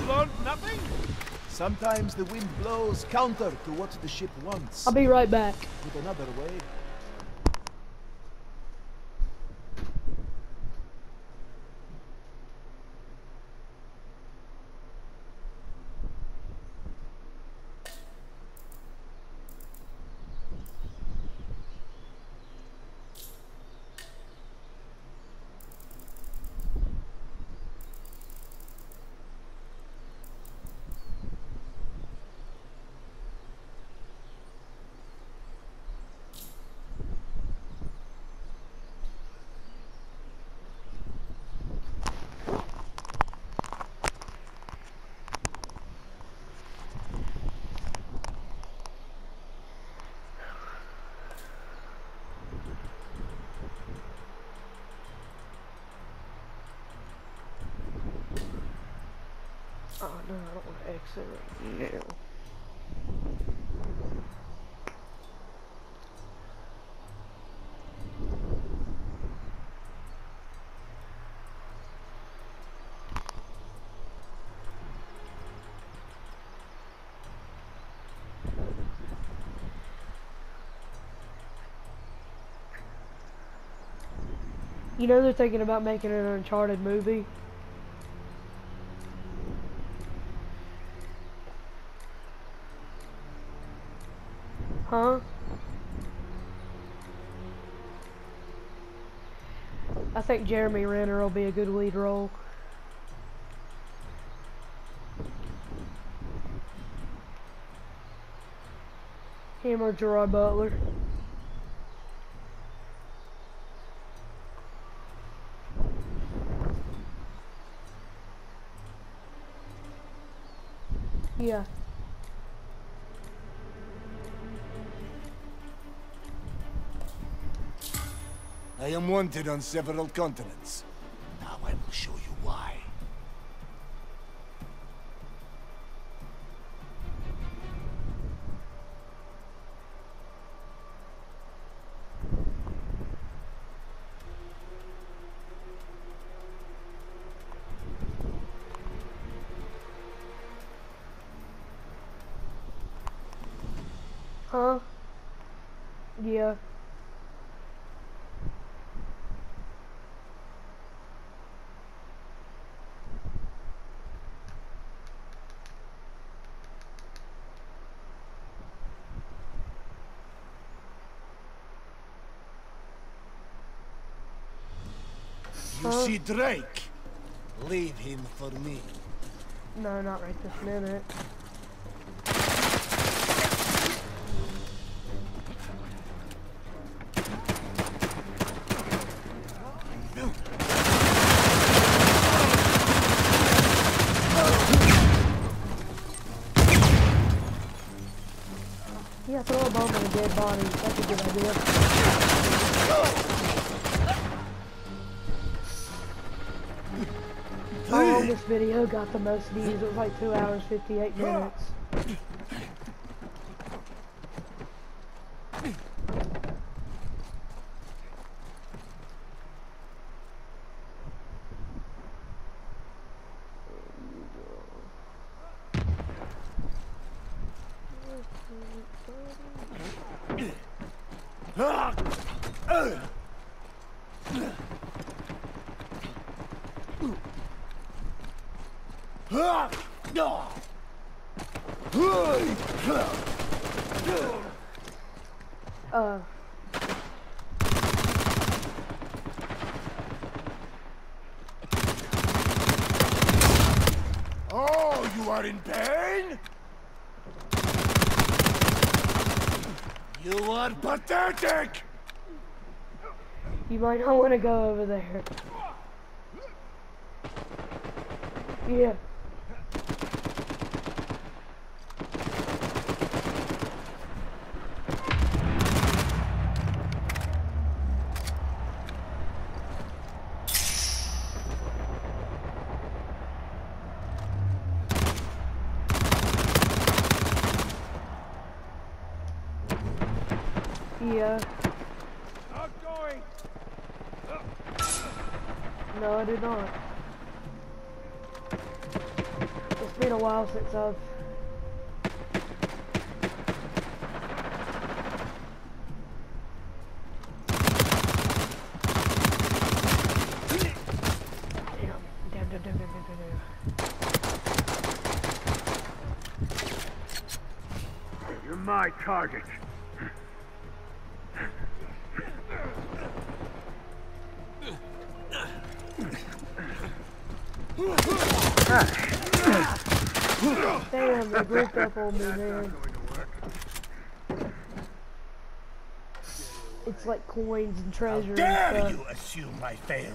learned nothing? Sometimes the wind blows counter to what the ship wants. I'll be right back. With another way. Oh no, I don't want to exit right now. You know they're thinking about making an Uncharted movie? Huh? I think Jeremy Renner will be a good lead role. Him or Gerard Butler. Yeah. I am wanted on several continents. Now I will show you why. Huh? Yeah. You see Drake? Leave him for me. No, not right this minute. Yeah, throw a bomb on a dead body. That's a good idea. How long this video got the most views? It was like 2 hours, 58 minutes. Oh, you are in pain? You are pathetic! You might not want to go over there. Yeah. Yeah. Outgoing. No, I did not. It's been been a while since I've... You're my target. Damn, they grouped up on me, man. It's like coins and treasure and Dare stuff. you assume I failed?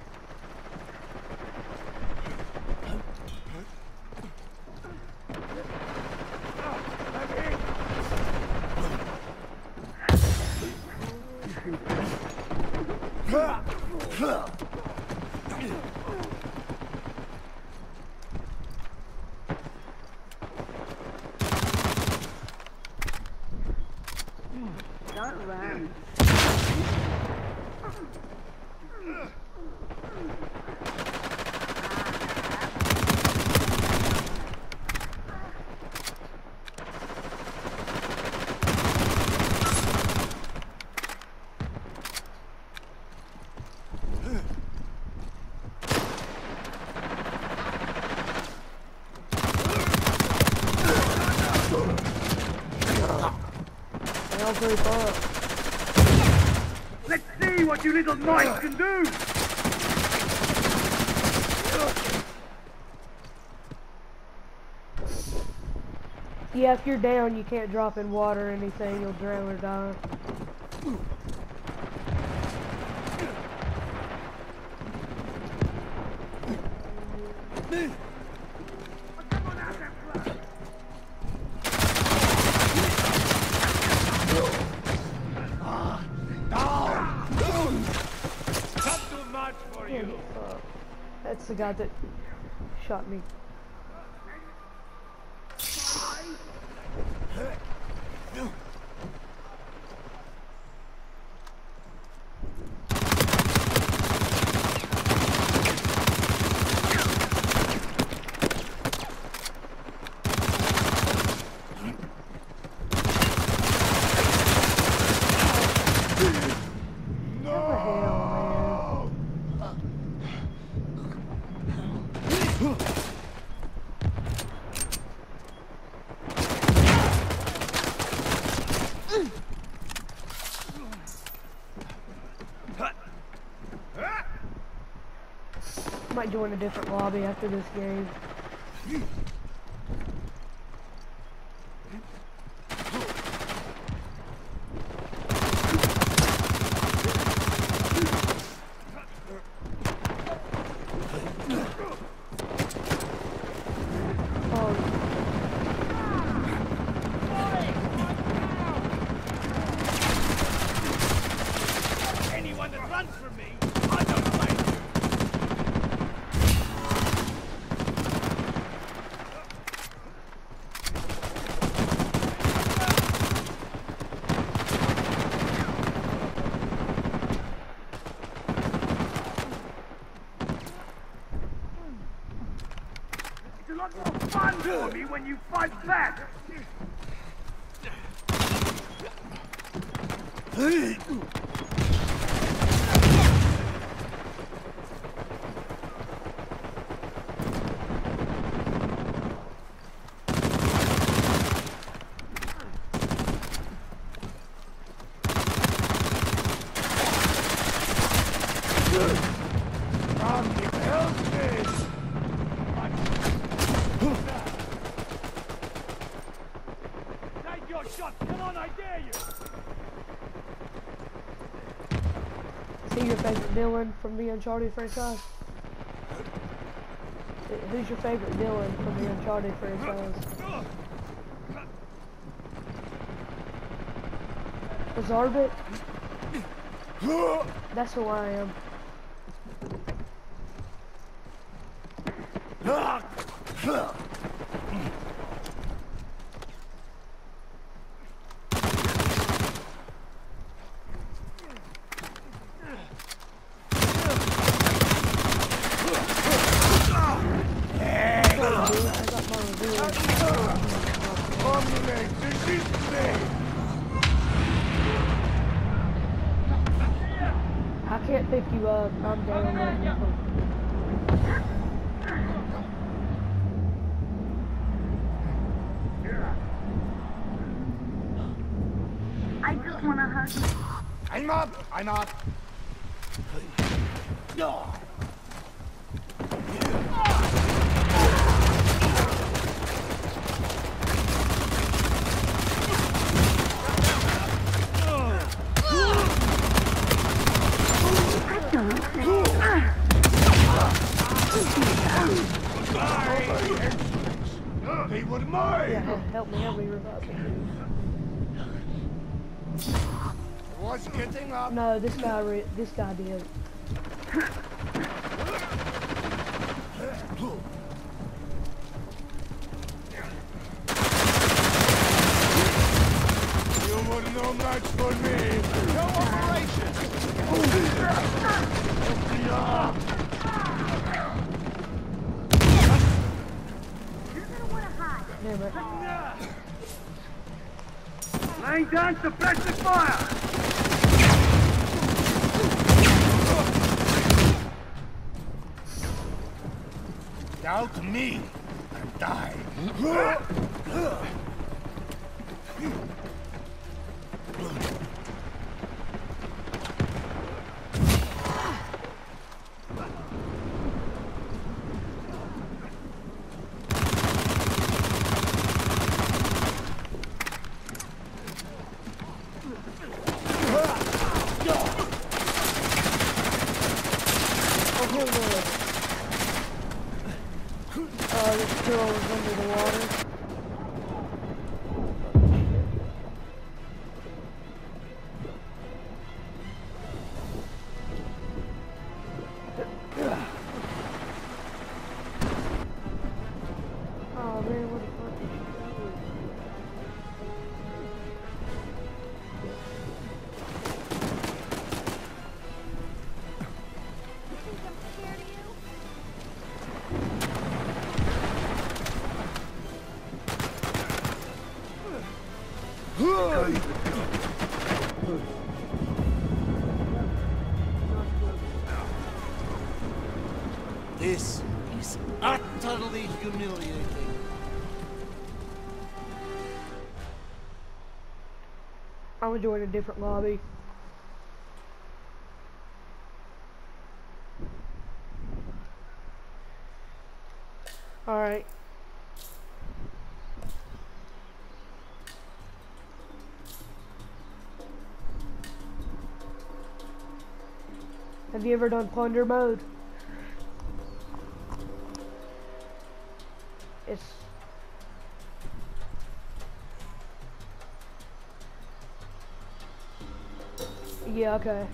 Don't run. I'll group up. Let's see what you little mice can do! Yeah, if you're down, you can't drop in water or anything. You'll drown or die. That's the guy that shot me. Might join a different lobby after this game. Anyone that runs from me, I don't blame you! It's a lot more fun for me when you fight back! Take your shot! Come on, I dare you! See your favorite villain from the Uncharted franchise? Who's your favorite villain from the Uncharted franchise? Zarbit? That's who I am. I got mine. I can't pick you up. I'm down right now. I just want to hug you. I'm up! I'm up! They were mine! Yeah, help me revive me. Was getting up. No, this guy did. You were no match for me. No operation! You're gonna want to hide. Damn it. Laying down suppressive fire! Now to me and die. This girl was under the water. Oh man, what the fuck is she doing? You think I'm scared of you? This is utterly humiliating. I'm gonna join a different lobby. Alright. Have you ever done plunder mode? It's yeah, okay.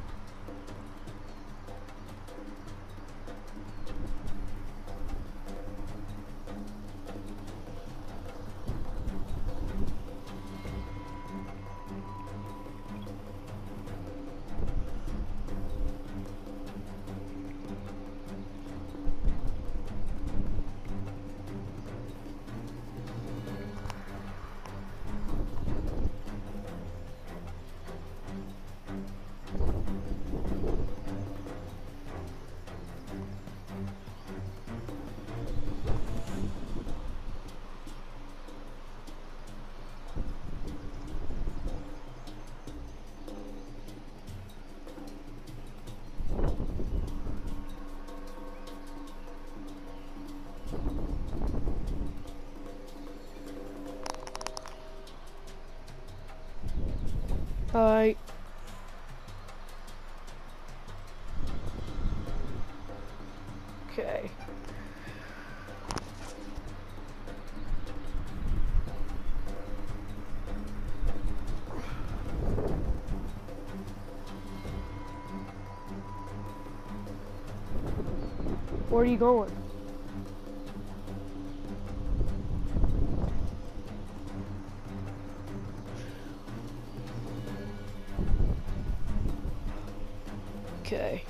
Alright. Okay. Where are you going? Okay.